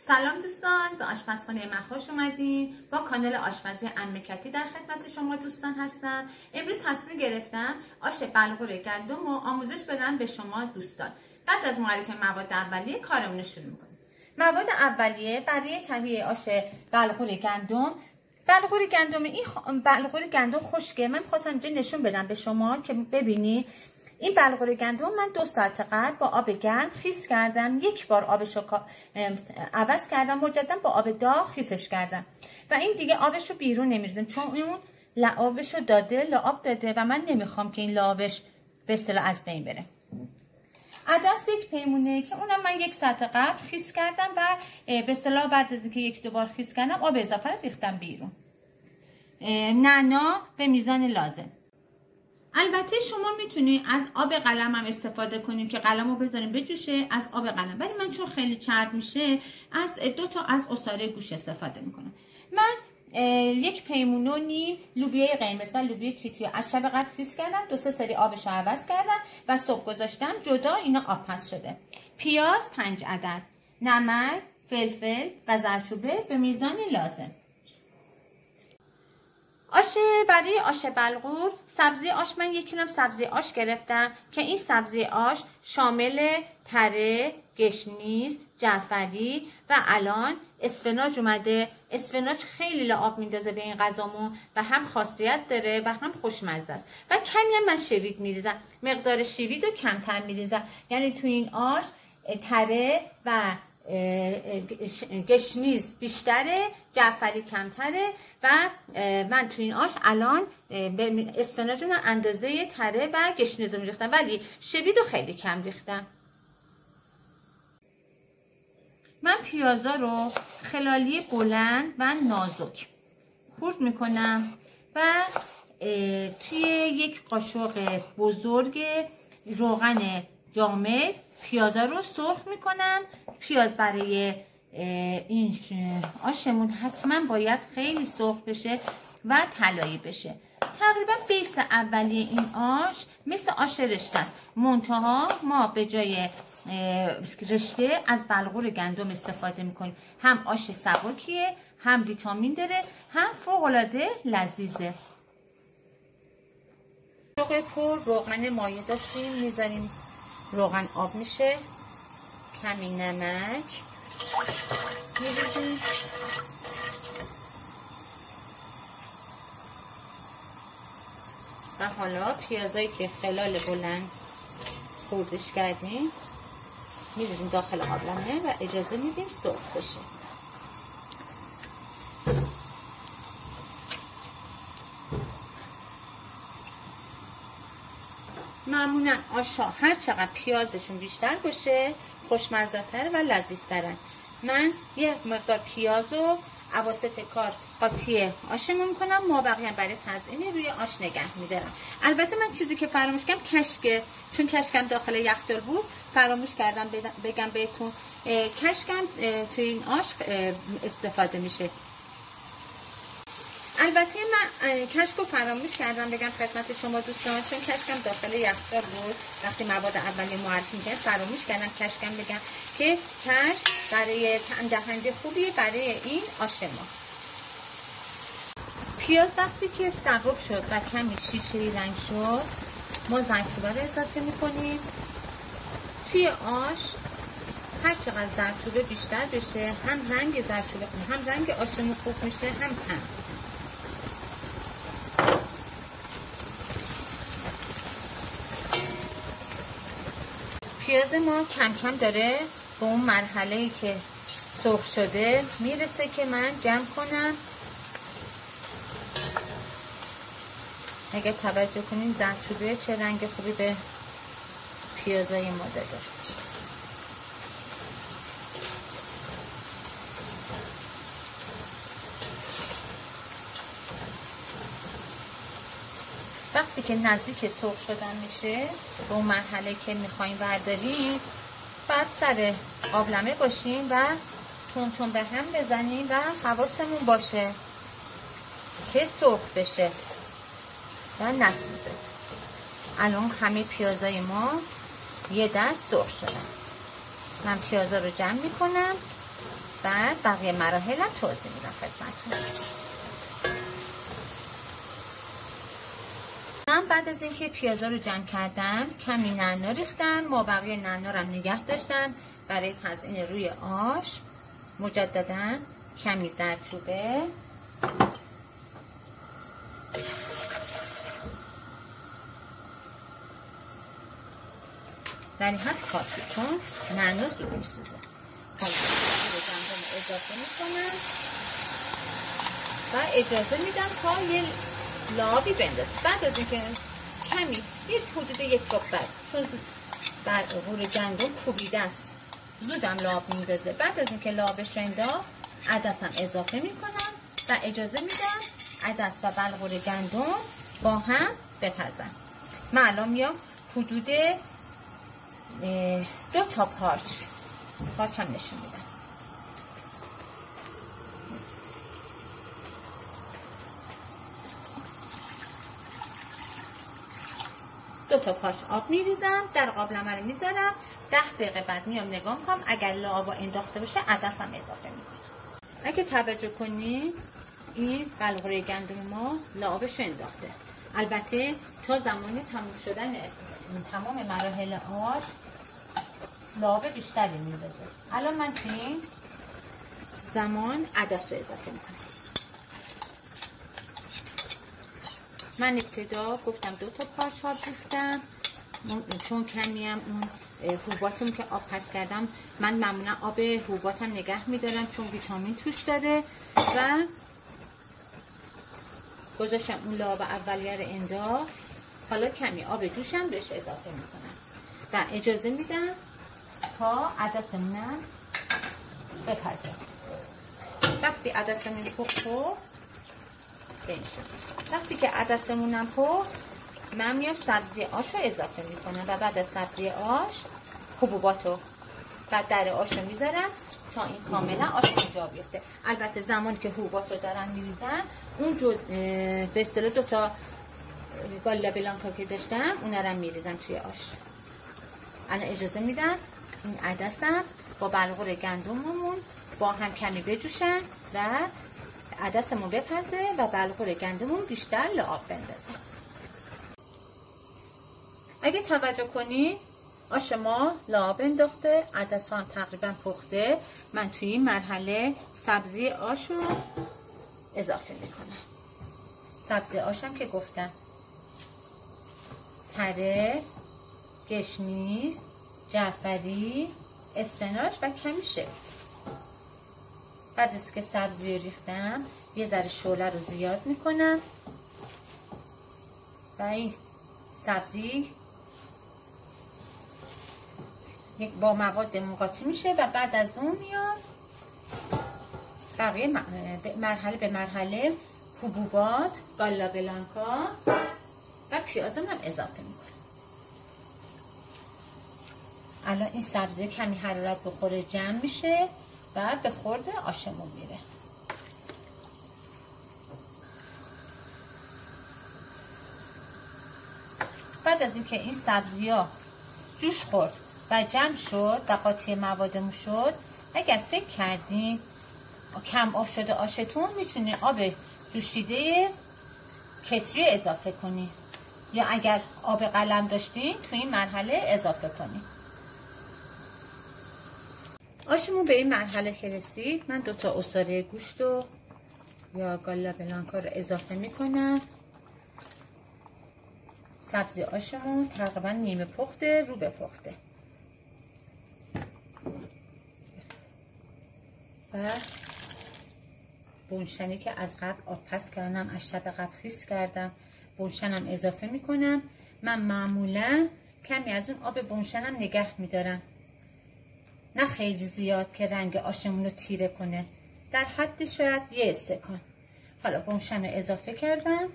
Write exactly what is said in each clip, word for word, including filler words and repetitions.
سلام دوستان، به آشپزخانه من خوش اومدین. با کانال آشپزی عمه کتی در خدمت شما دوستان هستم. امروز تصمیم گرفتم آش بلغور گندم رو آموزش بدم به شما دوستان. بعد از معرفی مواد اولیه کارمون رو شروع می‌کنیم. مواد اولیه برای تهیه آش بلغور گندم. بلغور گندم این خ... بلغور گندم خشکه. من خواستم اینجا نشون بدم به شما که ببینی. این بلغور گندم من دو ساعت قبل با آب گرم خیس کردم، یک بار آبشو عوض کردم، مجددا با آب داغ خیسش کردم و این دیگه آبشو بیرون نمیریزم چون اون لعابشو داده، لعاب داده و من نمیخوام که این لعابش به اصطلاح از بین بره. عدس یک پیمونه که اونم من یک ساعت قبل خیس کردم و به اصطلاح بعد از اینکه یک دو بار خیس کردم آب اضافه رو ریختم بیرون. نعنا به میزان لازم. البته شما میتونید از آب قلم هم استفاده کنید که قلم رو بذاریم بجوشه از آب قلم، ولی من چون خیلی چرب میشه از دو تا از عصاره گوش استفاده میکنم. من یک پیمونه و نیم لوبیای قرمز و لوبیای چیتی از شب قبل خیس کردم، دو سه سری آبش رو عوض کردم و صبح گذاشتم جدا، اینا آب پس شده. پیاز پنج عدد، نمک، فلفل و زردچوبه به میزان لازم. آش برای آش بلغور، سبزی آش من یک کیلو سبزی آش گرفتم که این سبزی آش شامل تره، گشنیز، جعفری و الان اسفناج اومده. اسفناج خیلی لعاب میندازه به این غذامون و هم خاصیت داره و هم خوشمزه است. و کمی هم من شوید میریزم، مقدار شوید رو کمتر میریزم، یعنی تو این آش تره و گشنیز بیشتره، جعفری کمتره و من تو این آش الان اسفناج رو اندازه تره و گشنیز رو میریختم ولی شوید رو خیلی کم ریختم. من پیازا رو خلالی بلند و نازک خورد میکنم و توی یک قاشق بزرگ روغن جامد پیازا رو سرخ میکنم. پیاز برای این آشمون حتما باید خیلی سرخ بشه و طلایی بشه. تقریبا بیس اولیه این آش مثل آش رشته است، منتها ما به جای رشته از بلغور گندم استفاده میکنیم. هم آش سبکیه، هم ویتامین داره، هم فوق‌العاده لذیذه. قاشق پر روغن مایع داشتیم، میذاریم روغن آب میشه، کمی نمک میریزیم، و حالا پیازایی که خلال بلند خوردش کردیم میریزیم داخل قابلمه و اجازه میدیم سرخ بشه. معمولا آشا هر چقدر پیازشون بیشتر باشه خوشمزه تر و لذیذ ترن. من یه مقدار پیاز رو اواسط کار قاطی آشمون میکنم، ما بقیه هم برای تزیین روی آش نگه میدارم. البته من چیزی که فراموش کردم کشکه، چون کشکم داخل یخچال بود فراموش کردم بگم بهتون کشکم توی این آش استفاده میشه. البته من کشک رو فراموش کردم بگم خدمت شما دوستان، چون کشکم داخل یخچال بود. وقتی مواد اولیه معرفی می‌کردم فراموش کردم کشکم بگم که کشک برای طعم دهنده خوبیه برای این آش ما. پیاز وقتی که سبک شد و کمی شیشه‌ای رنگ شد ما زردچوبه رو اضافه می‌کنیم. توی آش هر چقدر زردچوبه بیشتر بشه هم رنگ زردچوبه هم رنگ آشمون خوب میشه هم طعم. پیاز ما کم کم داره به اون مرحله‌ای که سرخ شده میرسه که من جمع کنم. اگه توجه کنین زردچوبه چه رنگ خوبی به پیازای ما داده. وقتی که نزدیک سرخ شدن میشه به اون مرحله که میخوایم برداریم بعد سر قابلمه باشیم و تون تون به هم بزنیم و حواسمون باشه که سرخ بشه و نسوزه. الان همه پیازای ما یه دست سرخ شدن. من پیازا رو جمع میکنم بعد بقیه مراحلم توضیح میدم خدمتتون. من بعد از اینکه پیازا رو جمع کردم کمی نعنا ریختم، مابقی نعنا رو نگه داشتم برای تزیین روی آش. مجددا کمی زردچوبه، ولی هست کافی چون نعنا زود میسوزه. حالا رو گندم اضافه میکنم و اجازه میدم تا یه لابی بندازه. بعد از اینکه کمی یه حدود یک ربع بعد، چون بعد غور گندم کوبیده است زودم لاب میندازه. بعد از اینکه لابش انداخت عدسم اضافه میکنم و اجازه میدم عدس و بلغور گندم با هم بپزن. من الان میام حدود دو تا پارچ پارچ هم نشون میدم. دو تا پارچ آب میریزم در قابلمه رو میذارم. ده دقیقه بعد میام نگاه میکنم، اگر لعاب انداخته باشه عدسم اضافه میکنم. اگه توجه کنید این بلغوره گندم ما لعابش انداخته. البته تا زمان تموم شدن تمام مراحل آش لعاب بیشتری میندازه. الان من توی این زمان عدس رو اضافه میکنم. من ابتدا گفتم دو تا پارچ آب ریختم، چون کمی هم اون حبوباتم که آب پس کردم من معمولا آب حبوباتم نگه میدارم چون ویتامین توش داره و گذاشتم اون لعاب اولیه رو انداخت. حالا کمی آب جوشم بهش اضافه میکنم و اجازه میدم تا عدسمونم بپزه. وقتی عدسمون پخت وقتی که عدسمونم پخت من میام سبزی آش رو اضافه میکنم و بعد از سبزی آش حبوبات رو بعد در آش رو میذارم تا این کاملا آش جا بیفته. البته زمانی که حبوبات رو دارم میریزم اون جز به اصطلاح دو تا گالا بلانکا که داشتم اونا رو میریزم توی آش. الان اجازه میدم این عدسم با بلغور گندممون با هم کمی بجوشن و عدسمون بپزه و بلغور گندمون بیشتر لعاب بندازه. اگه توجه کنی آش ما لعاب انداخته، عدس هم تقریبا پخته. من توی این مرحله سبزی آش رو اضافه میکنم. سبزی آشم که گفتم تره، گشنیز، جعفری، اسفناج و کمی شبت. بعد از که سبزی رو ریختم یه ذره شعله رو زیاد میکنم و این سبزی با مواد مقاطی میشه و بعد از اون میام بقیه مرحله به مرحله حبوبات، گالا بلانکا و پیازم هم اضافه میکنم. الان این سبزی کمی حرارت بخوره جمع میشه و به خورد آشمون میره. بعد از اینکه این سبزی ها جوش خورد و جمع شد و قاطی موادمون شد، اگر فکر کردین کم آب شده آشتون میتونی آب جوشیده کتری اضافه کنی یا اگر آب قلم داشتین تو این مرحله اضافه کنی. آشمون به این مرحله که رسید من دو تا عصاره گوشت و یا گالا بلانکا رو اضافه میکنم. سبزی آشمون تقریبا نیمه پخته رو به پخته و بونشنی که از قبل آب پس کردم، از شب قبل خیس کردم، بونشنم اضافه میکنم. من معمولا کمی از اون آب بونشنم نگه میدارم، نه خیلی زیاد که رنگ آشمون رو تیره کنه، در حد شاید یه استکان. حالا بونشن رو اضافه کردم.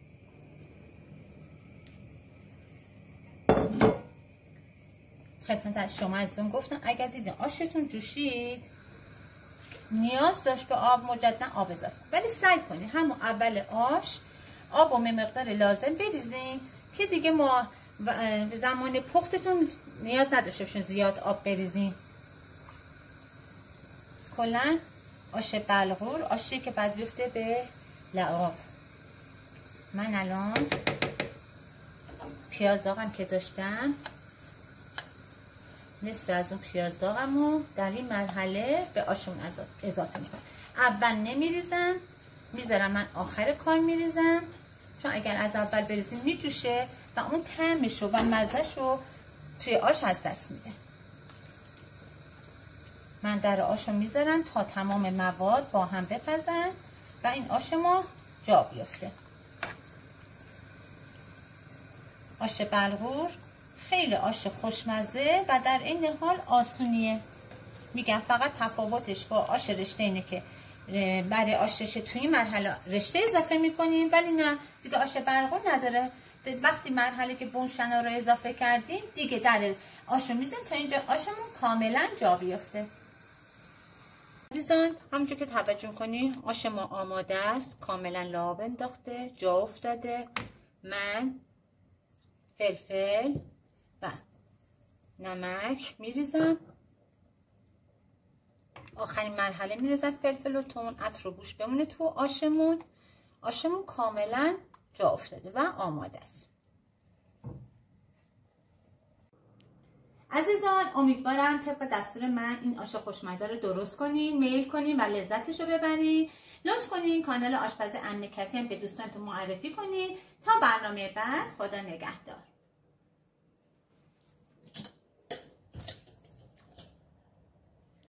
خدمت از شما عزیزان گفتم اگر دیدین آشتون جوشید نیاز داشت به آب مجددا آب اضافه، ولی سعی کنید همون اول آش آب و مقدار لازم بریزین که دیگه ما زمان پختتون نیاز نداشته باشین زیاد آب بریزین. کلا آش بلغور آشی که بعد بیفته به لعاب. من الان پیاز داغم که داشتم نصف از اون پیاز داغم رو در این مرحله به آشمون اضافه میکنم. اول نمیریزم، میذارم من آخر کار میریزم، چون اگر از اول بریزیم میجوشه و اون طعمشو و مزهشو توی آش از دست میده. من در آشو میذارم تا تمام مواد با هم بپزن و این آش ما جا بیفته. آش بلغور خیلی آش خوشمزه و در این حال آسونیه. میگم فقط تفاوتش با آش رشته اینه که برای آش رشته توی این مرحله رشته اضافه میکنیم، ولی نه دیگه آش بلغور نداره. وقتی مرحله که بونشنا رو اضافه کردیم دیگه در آشو میزنیم تا اینجا آشمون کاملا جا بیفته. عزیزان همونجور که توجه کنی آش ما آماده است، کاملا لعاب انداخته، جا افتاده. من فلفل و نمک میریزم، آخرین مرحله میریزم فلفل و تون، عطر و بوش بمونه تو آشمون. آشمون کاملا جا افتاده و آماده است. عزیزان امیدوارم طبق دستور من این آش خوشمزه رو درست کنین، میل کنین و لذتش رو ببرین. لطف کنین کانال آشپز عمه کتی هم به دوستانتون معرفی کنین. تا برنامه بعد، خدا نگهدار.